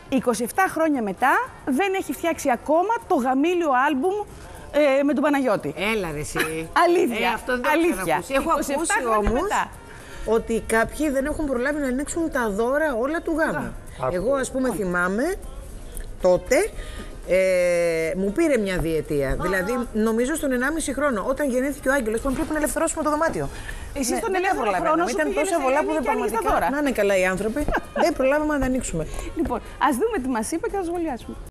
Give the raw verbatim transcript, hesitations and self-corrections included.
είκοσι επτά χρόνια μετά δεν έχει φτιάξει ακόμα το γαμήλιο άλμπουμ ε, με τον Παναγιώτη. Έλα ρε εσύ. Αλήθεια. Ε, αυτό δεν το αλήθεια. Έχω ακούσει όμως μετά. ότι κάποιοι δεν έχουν προλάβει να ανοίξουν τα δώρα όλα του γάμου. Εγώ ας πούμε θυμάμαι τότε ε, μου πήρε μια διετία. Α, δηλαδή νομίζω στον ενάμιση χρόνο. Όταν γεννήθηκε ο Άγγελος, τον πρέπει να ελευθερώσουμε το δωμάτιο. Εσύ ναι, στον ελεύθερο χρόνο σου ήταν τόσα πολλά που δεν πραγματικά. Να είναι καλά οι άνθρωποι. Δεν προλάβαμε να τα ανοίξουμε. Λοιπόν, ας δούμε τι μας είπε και θα σχολιάσουμε.